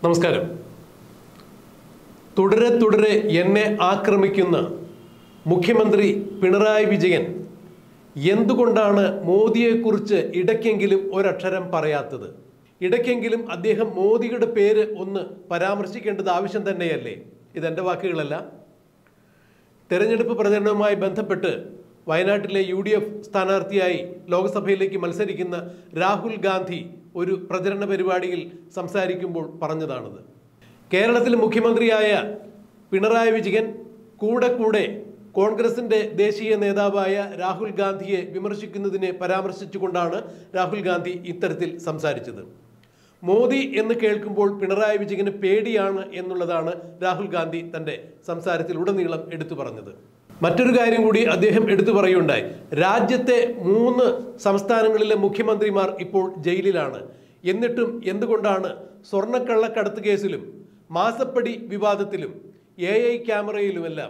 നമസ്കാരം. തുടരെ തുടരെ എന്നെ ആക്രമിക്കുന്ന മുഖ്യമന്ത്രി പിണറായി വിജയൻ എന്തുകൊണ്ടാണ് മോദിയെക്കുറിച്ച് ഇടയ്ക്കെങ്കിലും ഒരക്ഷരം പറയാത്തത്? ഇടയ്ക്കെങ്കിലും അദ്ദേഹം മോദിയുടെ പേര് ഒന്ന് പരാമർശിക്കേണ്ടത് ആവശ്യം തന്നെയല്ലേ? ഇതെൻ്റെ വാക്കുകളല്ല. തെരഞ്ഞെടുപ്പ് പ്രചരണവുമായി ബന്ധപ്പെട്ട് വയനാട്ടിലെ UDF സ്ഥാനാർത്ഥിയായി ലോക്സഭയിലേക്ക് മത്സരിക്കുന്ന രാഹുൽ ഗാന്ധി ഒരു പ്രചരണ പരിപാടിയിൽ സംസാരിക്കുമ്പോൾ പറഞ്ഞതാണത്. കേരളത്തിലെ മുഖ്യമന്ത്രിയായ പിണറായി വിജയൻ കൂടെ കോൺഗ്രസിൻ്റെ ദേശീയ നേതാവായ രാഹുൽ ഗാന്ധിയെ വിമർശിക്കുന്നതിനെ പരാമർശിച്ചുകൊണ്ടാണ് രാഹുൽ ഗാന്ധി ഇത്തരത്തിൽ സംസാരിച്ചത്. മോദി എന്ന് കേൾക്കുമ്പോൾ പിണറായി വിജയന് പേടിയാണ് എന്നുള്ളതാണ് രാഹുൽ ഗാന്ധി തൻ്റെ സംസാരത്തിൽ ഉടനീളം എടുത്തു പറഞ്ഞത്. മറ്റൊരു കാര്യം കൂടി അദ്ദേഹം എടുത്തു പറയുകയുണ്ടായി. രാജ്യത്തെ 3 സംസ്ഥാനങ്ങളിലെ മുഖ്യമന്ത്രിമാർ ഇപ്പോൾ ജയിലിലാണ്. എന്നിട്ടും എന്തുകൊണ്ടാണ് സ്വർണ്ണക്കള്ളക്കടത്ത് കേസിലും മാസപ്പടി വിവാദത്തിലും AI ക്യാമറയിലുമെല്ലാം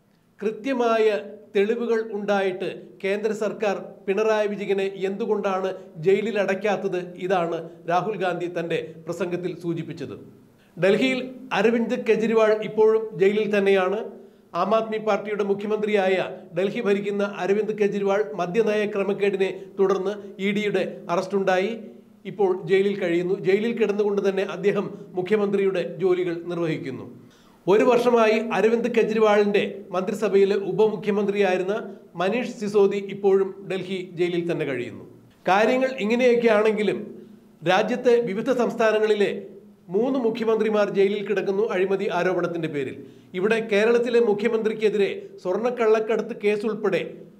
കൃത്യമായ തെളിവുകൾ ഉണ്ടായിട്ട് കേന്ദ്ര സർക്കാർ പിണറായി വിജയനെ എന്തുകൊണ്ടാണ് ജയിലിൽ അടയ്ക്കാത്തത്? ഇതാണ് രാഹുൽ ഗാന്ധി തൻ്റെ പ്രസംഗത്തിൽ സൂചിപ്പിച്ചത്. ഡൽഹിയിൽ അരവിന്ദ് കെജ്രിവാൾ ഇപ്പോഴും ജയിലിൽ തന്നെയാണ്. ആം ആദ്മി പാർട്ടിയുടെ മുഖ്യമന്ത്രിയായ ഡൽഹി ഭരിക്കുന്ന അരവിന്ദ് കെജ്രിവാൾ മദ്യനയ ക്രമക്കേടിനെ തുടർന്ന് EDയുടെ അറസ്റ്റുണ്ടായി ഇപ്പോൾ ജയിലിൽ കഴിയുന്നു. ജയിലിൽ കിടന്നുകൊണ്ട് തന്നെ അദ്ദേഹം മുഖ്യമന്ത്രിയുടെ ജോലികൾ നിർവഹിക്കുന്നു. 1 വർഷമായി അരവിന്ദ് കെജ്രിവാളിൻ്റെ മന്ത്രിസഭയിലെ ഉപമുഖ്യമന്ത്രിയായിരുന്ന മനീഷ് സിസോദി ഇപ്പോഴും ഡൽഹി ജയിലിൽ തന്നെ കഴിയുന്നു. കാര്യങ്ങൾ ഇങ്ങനെയൊക്കെ ആണെങ്കിലും രാജ്യത്തെ വിവിധ സംസ്ഥാനങ്ങളിലെ 3 മുഖ്യമന്ത്രിമാർ ജയിലിൽ കിടക്കുന്നു അഴിമതി ആരോപണത്തിൻ്റെ പേരിൽ. ഇവിടെ കേരളത്തിലെ മുഖ്യമന്ത്രിക്കെതിരെ സ്വർണ്ണക്കള്ളക്കടത്ത് കേസ് ഉൾപ്പെടെ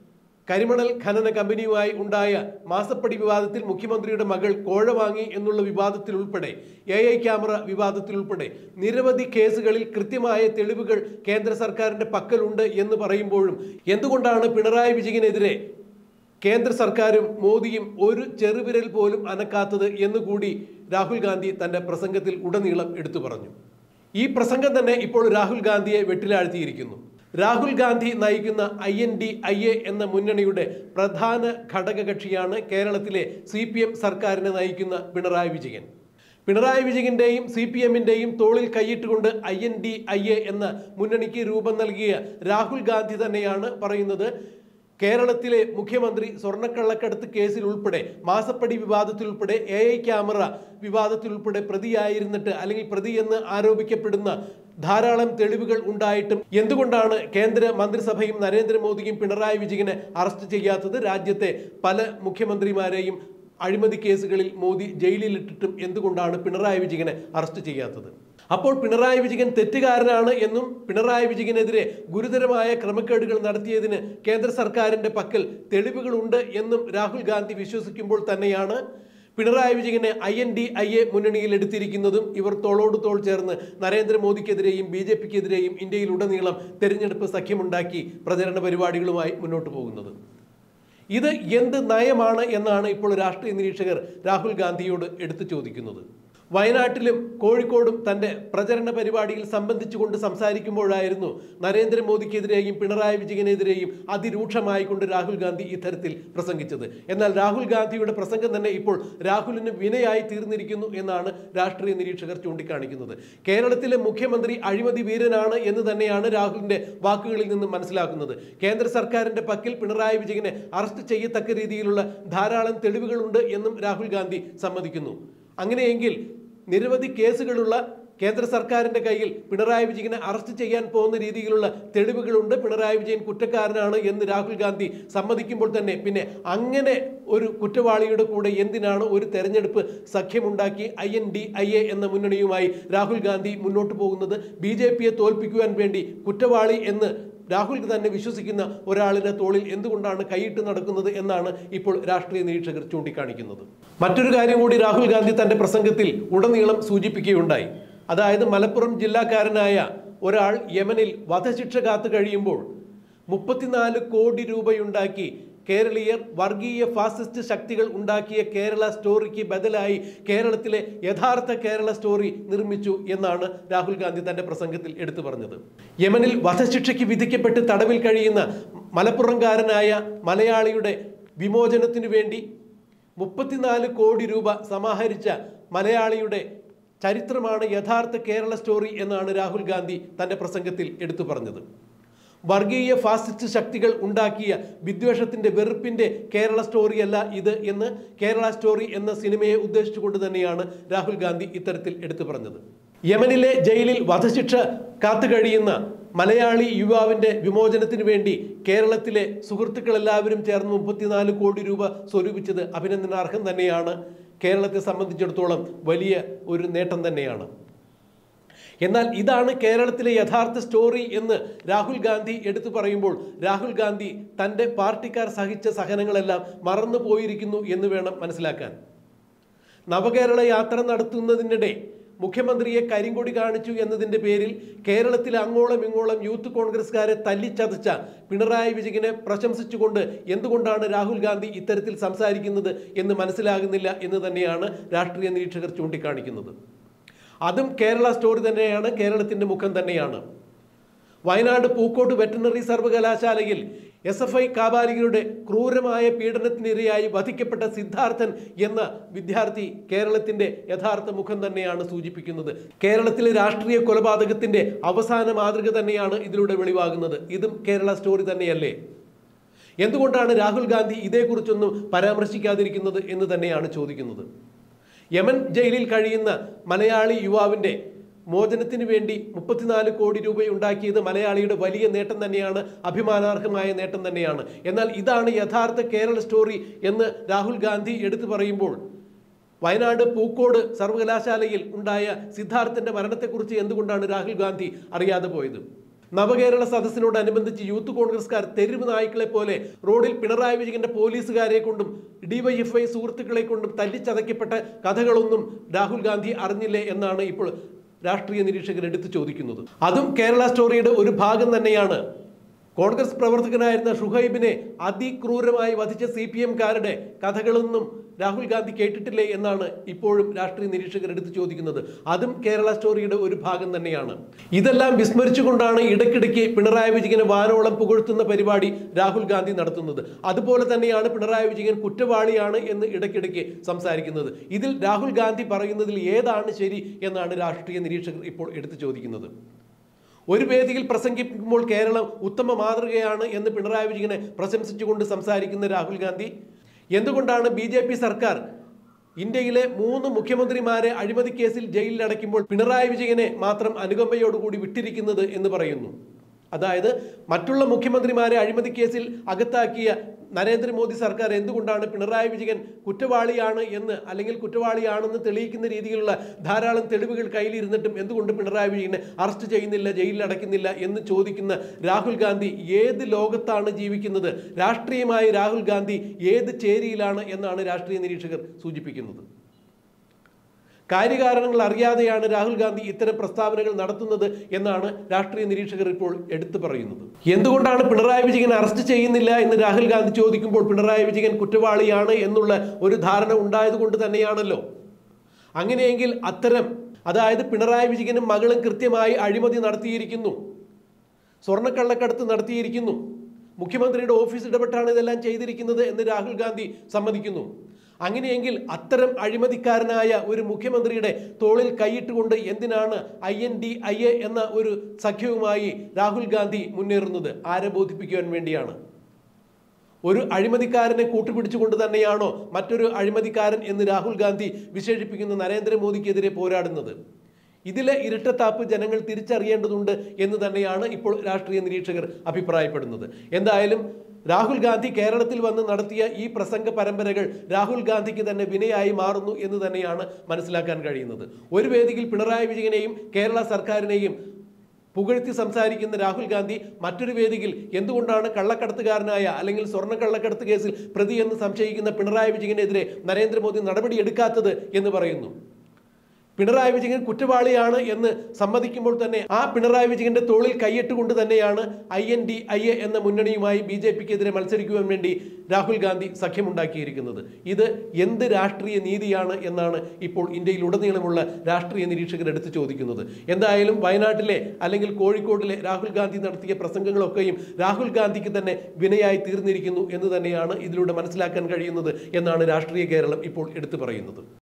കരിമണൽ ഖനന കമ്പനിയുമായി ഉണ്ടായ മാസപ്പടി വിവാദത്തിൽ മുഖ്യമന്ത്രിയുടെ മകൾ കോഴ വാങ്ങി എന്നുള്ള വിവാദത്തിൽ ഉൾപ്പെടെ AI ക്യാമറ വിവാദത്തിൽ ഉൾപ്പെടെ നിരവധി കേസുകളിൽ കൃത്യമായ തെളിവുകൾ കേന്ദ്ര സർക്കാരിൻ്റെ പക്കലുണ്ട് എന്ന് പറയുമ്പോഴും എന്തുകൊണ്ടാണ് പിണറായി വിജയനെതിരെ കേന്ദ്ര സർക്കാരും മോദിയും ഒരു ചെറുവിരൽ പോലും അനക്കാത്തത് എന്നുകൂടി രാഹുൽ ഗാന്ധി തൻ്റെ പ്രസംഗത്തിൽ ഉടനീളം എടുത്തു പറഞ്ഞു. ഈ പ്രസംഗം തന്നെ ഇപ്പോൾ രാഹുൽ ഗാന്ധിയെ വെട്ടിലാഴ്ത്തിയിരിക്കുന്നു. രാഹുൽ ഗാന്ധി നയിക്കുന്ന INDIA എന്ന മുന്നണിയുടെ പ്രധാന ഘടകകക്ഷിയാണ് കേരളത്തിലെ CPM സർക്കാരിനെ നയിക്കുന്ന പിണറായി വിജയൻ. പിണറായി വിജയന്റെയും CPMന്റെയും തോളിൽ കൈയിട്ടുകൊണ്ട് INDIA എന്ന മുന്നണിക്ക് രൂപം നൽകിയ രാഹുൽ ഗാന്ധി തന്നെയാണ് പറയുന്നത് കേരളത്തിലെ മുഖ്യമന്ത്രി സ്വർണ്ണക്കള്ളക്കടത്ത് കേസിൽ ഉൾപ്പെടെ മാസപ്പടി വിവാദത്തിൽ ഉൾപ്പെടെ AI ക്യാമറ വിവാദത്തിൽ ഉൾപ്പെടെ പ്രതിയായിരുന്നിട്ട് അല്ലെങ്കിൽ പ്രതിയെന്ന് ആരോപിക്കപ്പെടുന്ന ധാരാളം തെളിവുകൾ ഉണ്ടായിട്ടും എന്തുകൊണ്ടാണ് കേന്ദ്ര മന്ത്രിസഭയും നരേന്ദ്രമോദിയും പിണറായി വിജയനെ അറസ്റ്റ് ചെയ്യാത്തത്? രാജ്യത്തെ പല മുഖ്യമന്ത്രിമാരെയും അഴിമതി കേസുകളിൽ മോദി ജയിലിലിട്ടിട്ടും എന്തുകൊണ്ടാണ് പിണറായി വിജയനെ അറസ്റ്റ് ചെയ്യാത്തത്? അപ്പോൾ പിണറായി വിജയൻ തെറ്റുകാരനാണ് എന്നും പിണറായി വിജയനെതിരെ ഗുരുതരമായ ക്രമക്കേടുകൾ നടത്തിയതിന് കേന്ദ്ര സർക്കാരിൻ്റെ പക്കൽ തെളിവുകളുണ്ട് എന്നും രാഹുൽ ഗാന്ധി വിശ്വസിക്കുമ്പോൾ തന്നെയാണ് പിണറായി വിജയനെ INDIA മുന്നണിയിൽ എടുത്തിരിക്കുന്നതും ഇവർ തോളോട് തോൾ ചേർന്ന് നരേന്ദ്രമോദിക്കെതിരെയും BJPക്കെതിരെയും ഇന്ത്യയിലുടനീളം തെരഞ്ഞെടുപ്പ് സഖ്യമുണ്ടാക്കി പ്രചരണ പരിപാടികളുമായി മുന്നോട്ട് പോകുന്നത്. ഇത് എന്ത് നയമാണ് എന്നാണ് ഇപ്പോൾ രാഷ്ട്രീയ നിരീക്ഷകർ രാഹുൽ ഗാന്ധിയോട് എടുത്തു ചോദിക്കുന്നത്. വയനാട്ടിലും കോഴിക്കോടും തൻ്റെ പ്രചരണ പരിപാടിയിൽ സംബന്ധിച്ചുകൊണ്ട് സംസാരിക്കുമ്പോഴായിരുന്നു നരേന്ദ്രമോദിക്കെതിരെയും പിണറായി വിജയനെതിരെയും അതിരൂക്ഷമായിക്കൊണ്ട് രാഹുൽ ഗാന്ധി ഇത്തരത്തിൽ പ്രസംഗിച്ചത്. എന്നാൽ രാഹുൽ ഗാന്ധിയുടെ പ്രസംഗം തന്നെ ഇപ്പോൾ രാഹുലിന് വിനയായി തീർന്നിരിക്കുന്നു എന്നാണ് രാഷ്ട്രീയ നിരീക്ഷകർ ചൂണ്ടിക്കാണിക്കുന്നത്. കേരളത്തിലെ മുഖ്യമന്ത്രി അഴിമതി വീരനാണ് എന്ന് തന്നെയാണ് രാഹുലിൻ്റെ വാക്കുകളിൽ നിന്നും മനസ്സിലാക്കുന്നത്. കേന്ദ്ര സർക്കാരിൻ്റെ പക്കൽ പിണറായി വിജയനെ അറസ്റ്റ് ചെയ്യത്തക്ക രീതിയിലുള്ള ധാരാളം തെളിവുകളുണ്ട് എന്നും രാഹുൽ ഗാന്ധി സമ്മതിക്കുന്നു. അങ്ങനെയെങ്കിൽ നിരവധി കേസുകളുള്ള കേന്ദ്ര സർക്കാരിൻ്റെ കയ്യിൽ പിണറായി വിജയനെ അറസ്റ്റ് ചെയ്യാൻ പോകുന്ന രീതിയിലുള്ള തെളിവുകളുണ്ട്, പിണറായി വിജയൻ കുറ്റക്കാരനാണ് എന്ന് രാഹുൽ ഗാന്ധി സമ്മതിക്കുമ്പോൾ തന്നെ പിന്നെ അങ്ങനെ ഒരു കുറ്റവാളിയുടെ കൂടെ എന്തിനാണ് ഒരു തെരഞ്ഞെടുപ്പ് സഖ്യമുണ്ടാക്കി INDIA എന്ന മുന്നണിയുമായി രാഹുൽ ഗാന്ധി മുന്നോട്ട് പോകുന്നത്? BJPയെ തോൽപ്പിക്കുവാൻ വേണ്ടി കുറ്റവാളി എന്ന് രാഹുൽ തന്നെ വിശ്വസിക്കുന്ന ഒരാളിന്റെ തോളിൽ എന്തുകൊണ്ടാണ് കൈയിട്ട് നടക്കുന്നത് എന്നാണ് ഇപ്പോൾ രാഷ്ട്രീയ നിരീക്ഷകർ ചൂണ്ടിക്കാണിക്കുന്നത്. മറ്റൊരു കാര്യം കൂടി രാഹുൽ ഗാന്ധി തൻ്റെ പ്രസംഗത്തിൽ ഉടനീളം സൂചിപ്പിക്കുകയുണ്ടായി. അതായത് മലപ്പുറം ജില്ലാക്കാരനായ ഒരാൾ യമനിൽ വധശിക്ഷ കാത്തു കഴിയുമ്പോൾ 34 കോടി രൂപയുണ്ടാക്കി കേരളീയർ വർഗീയ ഫാസിസ്റ്റ് ശക്തികൾ ഉണ്ടാക്കിയ കേരള സ്റ്റോറിക്ക് ബദലായി കേരളത്തിലെ യഥാർത്ഥ കേരള സ്റ്റോറി നിർമ്മിച്ചു എന്നാണ് രാഹുൽ ഗാന്ധി തൻ്റെ പ്രസംഗത്തിൽ എടുത്തു പറഞ്ഞത്. യമനിൽ വധശിക്ഷയ്ക്ക് വിധിക്കപ്പെട്ട് തടവിൽ കഴിയുന്ന മലപ്പുറംകാരനായ മലയാളിയുടെ വിമോചനത്തിനു വേണ്ടി 34 കോടി രൂപ സമാഹരിച്ച മലയാളിയുടെ ചരിത്രമാണ് യഥാർത്ഥ കേരള സ്റ്റോറി എന്നാണ് രാഹുൽ ഗാന്ധി തൻ്റെ പ്രസംഗത്തിൽ എടുത്തു പറഞ്ഞത്. വർഗീയ ഫാസിസ്റ്റ് ശക്തികൾ ഉണ്ടാക്കിയ വിദ്വേഷത്തിൻ്റെ വെറുപ്പിൻ്റെ കേരള സ്റ്റോറിയല്ല ഇത് എന്ന് കേരള സ്റ്റോറി എന്ന സിനിമയെ ഉദ്ദേശിച്ചുകൊണ്ട് തന്നെയാണ് രാഹുൽ ഗാന്ധി ഇത്തരത്തിൽ എടുത്തു പറഞ്ഞത്. യമനിലെ ജയിലിൽ വധശിക്ഷ കാത്തുകഴിയുന്ന മലയാളി യുവാവിൻ്റെ വിമോചനത്തിന് വേണ്ടി കേരളത്തിലെ സുഹൃത്തുക്കളെല്ലാവരും ചേർന്ന് 34 കോടി രൂപ സ്വരൂപിച്ചത് അഭിനന്ദനാർഹം തന്നെയാണ്. കേരളത്തെ സംബന്ധിച്ചിടത്തോളം വലിയ ഒരു നേട്ടം തന്നെയാണ്. എന്നാൽ ഇതാണ് കേരളത്തിലെ യഥാർത്ഥ സ്റ്റോറി എന്ന് രാഹുൽ ഗാന്ധി എടുത്തു പറയുമ്പോൾ രാഹുൽ ഗാന്ധി തൻ്റെ പാർട്ടിക്കാർ സഹിച്ച സഹനങ്ങളെല്ലാം മറന്നു പോയിരിക്കുന്നു എന്ന് വേണം മനസ്സിലാക്കാൻ. നവകേരള യാത്ര നടത്തുന്നതിനിടെ മുഖ്യമന്ത്രിയെ കരിങ്കൊടി കാണിച്ചു എന്നതിൻ്റെ പേരിൽ കേരളത്തിൽ അങ്ങോളം ഇങ്ങോളം യൂത്ത് കോൺഗ്രസ്സുകാരെ തല്ലിച്ചതച്ച പിണറായി വിജയനെ പ്രശംസിച്ചുകൊണ്ട് എന്തുകൊണ്ടാണ് രാഹുൽ ഗാന്ധി ഇത്തരത്തിൽ സംസാരിക്കുന്നത് എന്ന് മനസ്സിലാകുന്നില്ല എന്ന് തന്നെയാണ് രാഷ്ട്രീയ നിരീക്ഷകർ ചൂണ്ടിക്കാണിക്കുന്നത്. അതും കേരള സ്റ്റോറി തന്നെയാണ്, കേരളത്തിൻ്റെ മുഖം തന്നെയാണ്. വയനാട് പൂക്കോട്ട് വെറ്ററിനറി സർവകലാശാലയിൽ SFI കാബാലികരുടെ ക്രൂരമായ പീഡനത്തിനിരയായി വധിക്കപ്പെട്ട സിദ്ധാർത്ഥൻ എന്ന വിദ്യാർത്ഥി കേരളത്തിൻ്റെ യഥാർത്ഥ മുഖം തന്നെയാണ് സൂചിപ്പിക്കുന്നത്. കേരളത്തിലെ രാഷ്ട്രീയ കൊലപാതകത്തിൻ്റെ അവസാന മാതൃക തന്നെയാണ് ഇതിലൂടെ വെളിവാകുന്നത്. ഇതും കേരള സ്റ്റോറി തന്നെയല്ലേ? എന്തുകൊണ്ടാണ് രാഹുൽ ഗാന്ധി ഇതേക്കുറിച്ചൊന്നും പരാമർശിക്കാതിരിക്കുന്നത് എന്ന് തന്നെയാണ് ചോദിക്കുന്നത്. യമൻ ജയിലിൽ കഴിയുന്ന മലയാളി യുവാവിൻ്റെ മോചനത്തിന് വേണ്ടി 34 കോടി രൂപയുണ്ടാക്കിയത് മലയാളിയുടെ വലിയ നേട്ടം തന്നെയാണ്, അഭിമാനാർഹമായ നേട്ടം തന്നെയാണ്. എന്നാൽ ഇതാണ് യഥാർത്ഥ കേരള സ്റ്റോറി എന്ന് രാഹുൽ ഗാന്ധി എടുത്തു പറയുമ്പോൾ വയനാട് പൂക്കോട് സർവകലാശാലയിൽ ഉണ്ടായ സിദ്ധാർത്ഥൻ്റെ മരണത്തെക്കുറിച്ച് എന്തുകൊണ്ടാണ് രാഹുൽ ഗാന്ധി അറിയാതെ പോയത്? നവകേരള സദസ്സിനോടനുബന്ധിച്ച് യൂത്ത് കോൺഗ്രസ്സുകാർ തെരുവ് നായ്ക്കളെ പോലെ റോഡിൽ പിണറായി വിജയന്റെ പോലീസുകാരെ കൊണ്ടും DYFI സുഹൃത്തുക്കളെ കൊണ്ടും തല്ലിച്ചതയ്ക്കപ്പെട്ട കഥകളൊന്നും രാഹുൽ ഗാന്ധി അറിഞ്ഞില്ലേ എന്നാണ് ഇപ്പോൾ രാഷ്ട്രീയ നിരീക്ഷകർ എടുത്തു ചോദിക്കുന്നത്. അതും കേരള സ്റ്റോറിയുടെ ഒരു ഭാഗം തന്നെയാണ്. കോൺഗ്രസ് പ്രവർത്തകനായിരുന്ന ഷുഹൈബിനെ അതിക്രൂരമായി വധിച്ച CPM-കാരുടെ കഥകളൊന്നും രാഹുൽ ഗാന്ധി കേട്ടിട്ടില്ലേ എന്നാണ് ഇപ്പോഴും രാഷ്ട്രീയ നിരീക്ഷകർ എടുത്തു ചോദിക്കുന്നത്. അതും കേരള സ്റ്റോറിയുടെ ഒരു ഭാഗം തന്നെയാണ്. ഇതെല്ലാം വിസ്മരിച്ചുകൊണ്ടാണ് ഇടയ്ക്കിടയ്ക്ക് പിണറായി വിജയനെ വാനോളം പുകഴ്ത്തുന്ന പരിപാടി രാഹുൽ ഗാന്ധി നടത്തുന്നത്. അതുപോലെ തന്നെയാണ് പിണറായി വിജയൻ കുറ്റവാളിയാണ് എന്ന് ഇടയ്ക്കിടയ്ക്ക് സംസാരിക്കുന്നത്. ഇതിൽ രാഹുൽ ഗാന്ധി പറയുന്നതിൽ ഏതാണ് ശരി എന്നാണ് രാഷ്ട്രീയ നിരീക്ഷകർ ഇപ്പോൾ എടുത്തു ചോദിക്കുന്നത്. ഒരു വേദിയിൽ പ്രസംഗിക്കുമ്പോൾ കേരളം ഉത്തമ മാതൃകയാണ് എന്ന് പിണറായി വിജയനെ പ്രശംസിച്ചുകൊണ്ട് സംസാരിക്കുന്ന രാഹുൽ ഗാന്ധി എന്തുകൊണ്ടാണ് BJP സർക്കാർ ഇന്ത്യയിലെ 3 മുഖ്യമന്ത്രിമാരെ അഴിമതി കേസിൽ ജയിലിൽ അടയ്ക്കുമ്പോൾ പിണറായി വിജയനെ മാത്രം അനുകമ്പയോടുകൂടി വിട്ടിരിക്കുന്നത് എന്ന് പറയുന്നു? അതായത് മറ്റുള്ള മുഖ്യമന്ത്രിമാരെ അഴിമതി കേസിൽ അകത്താക്കിയ നരേന്ദ്രമോദി സർക്കാർ എന്തുകൊണ്ടാണ് പിണറായി വിജയൻ കുറ്റവാളിയാണ് എന്ന് അല്ലെങ്കിൽ കുറ്റവാളിയാണെന്ന് തെളിയിക്കുന്ന രീതിയിലുള്ള ധാരാളം തെളിവുകൾ കയ്യിലിരുന്നിട്ടും എന്തുകൊണ്ട് പിണറായി വിജയനെ അറസ്റ്റ് ചെയ്യുന്നില്ല, ജയിലിൽ അടയ്ക്കുന്നില്ല എന്ന് ചോദിക്കുന്ന രാഹുൽ ഗാന്ധി ഏത് ലോകത്താണ് ജീവിക്കുന്നത്? രാഷ്ട്രീയമായി രാഹുൽ ഗാന്ധി ഏത് ചേരിയിലാണ് എന്നാണ് രാഷ്ട്രീയ നിരീക്ഷകർ സൂചിപ്പിക്കുന്നത്. കാര്യകാരണങ്ങൾ അറിയാതെയാണ് രാഹുൽ ഗാന്ധി ഇത്തരം പ്രസ്താവനകൾ നടത്തുന്നത് എന്നാണ് രാഷ്ട്രീയ നിരീക്ഷകർ ഇപ്പോൾ എടുത്തു പറയുന്നത്. എന്തുകൊണ്ടാണ് പിണറായി വിജയൻ അറസ്റ്റ് ചെയ്യുന്നില്ല എന്ന് രാഹുൽ ഗാന്ധി ചോദിക്കുമ്പോൾ പിണറായി വിജയൻ കുറ്റവാളിയാണ് എന്നുള്ള ഒരു ധാരണ ഉണ്ടായതുകൊണ്ട് തന്നെയാണല്ലോ. അങ്ങനെയെങ്കിൽ അതായത് പിണറായി വിജയനും മകളും കൃത്യമായി അഴിമതി നടത്തിയിരിക്കുന്നു, സ്വർണ്ണക്കള്ളക്കടത്ത് നടത്തിയിരിക്കുന്നു, മുഖ്യമന്ത്രിയുടെ ഓഫീസ് ഇടപെട്ടാണ് ഇതെല്ലാം ചെയ്തിരിക്കുന്നത് എന്ന് രാഹുൽ ഗാന്ധി സമ്മതിക്കുന്നു. അങ്ങനെയെങ്കിൽ അത്തരം അഴിമതിക്കാരനായ ഒരു മുഖ്യമന്ത്രിയുടെ തോളിൽ കൈയിട്ടുകൊണ്ട് എന്തിനാണ് INDIA എന്ന ഒരു സഖ്യവുമായി രാഹുൽ ഗാന്ധി മുന്നേറുന്നത്? ആരെ ബോധിപ്പിക്കുവാൻ വേണ്ടിയാണ്? ഒരു അഴിമതിക്കാരനെ കൂട്ടുപിടിച്ചുകൊണ്ട് തന്നെയാണോ മറ്റൊരു അഴിമതിക്കാരൻ എന്ന് രാഹുൽ ഗാന്ധി വിശേഷിപ്പിക്കുന്ന നരേന്ദ്രമോദിക്കെതിരെ പോരാടുന്നത്? ഇതിലെ ഇരട്ടത്താപ്പ് ജനങ്ങൾ തിരിച്ചറിയേണ്ടതുണ്ട് എന്ന് തന്നെയാണ് ഇപ്പോൾ രാഷ്ട്രീയ നിരീക്ഷകർ അഭിപ്രായപ്പെടുന്നത്. എന്തായാലും രാഹുൽ ഗാന്ധി കേരളത്തിൽ വന്ന് നടത്തിയ ഈ പ്രസംഗ പരമ്പരകൾ രാഹുൽ ഗാന്ധിക്ക് തന്നെ വിനയായി മാറുന്നു എന്ന് തന്നെയാണ് മനസ്സിലാക്കാൻ കഴിയുന്നത്. ഒരു വേദിയിൽ പിണറായി വിജയനെയും കേരള സർക്കാരിനെയും പുകഴ്ത്തി സംസാരിക്കുന്ന രാഹുൽ ഗാന്ധി മറ്റൊരു വേദിയിൽ എന്തുകൊണ്ടാണ് കള്ളക്കടത്തുകാരനായ അല്ലെങ്കിൽ സ്വർണ്ണക്കള്ളക്കടത്ത് കേസിൽ പ്രതി എന്ന് സംശയിക്കുന്ന പിണറായി വിജയനെതിരെ നരേന്ദ്രമോദി നടപടിയെടുക്കാത്തത് എന്ന് പറയുന്നു? പിണറായി വിജയൻ കുറ്റവാളിയാണ് എന്ന് സമ്മതിക്കുമ്പോൾ തന്നെ ആ പിണറായി വിജയന്റെ തോളിൽ കൈയിട്ടുകൊണ്ട് തന്നെയാണ് INDIA എന്ന മുന്നണിയുമായി BJPക്കെതിരെ മത്സരിക്കുവാൻ വേണ്ടി രാഹുൽ ഗാന്ധി സഖ്യമുണ്ടാക്കിയിരിക്കുന്നത്. ഇത് എന്ത് രാഷ്ട്രീയ നീതിയാണ് എന്നാണ് ഇപ്പോൾ ഇന്ത്യയിലുടനീളമുള്ള രാഷ്ട്രീയ നിരീക്ഷകർ എടുത്തു ചോദിക്കുന്നത്. എന്തായാലും വയനാട്ടിലെ അല്ലെങ്കിൽ കോഴിക്കോടിലെ രാഹുൽ ഗാന്ധി നടത്തിയ പ്രസംഗങ്ങളൊക്കെയും രാഹുൽ ഗാന്ധിക്ക് തന്നെ വിനയായി തീർന്നിരിക്കുന്നു എന്ന് തന്നെയാണ് ഇതിലൂടെ മനസ്സിലാക്കാൻ കഴിയുന്നത് എന്നാണ് രാഷ്ട്രീയ കേരളം ഇപ്പോൾ എടുത്തു പറയുന്നത്.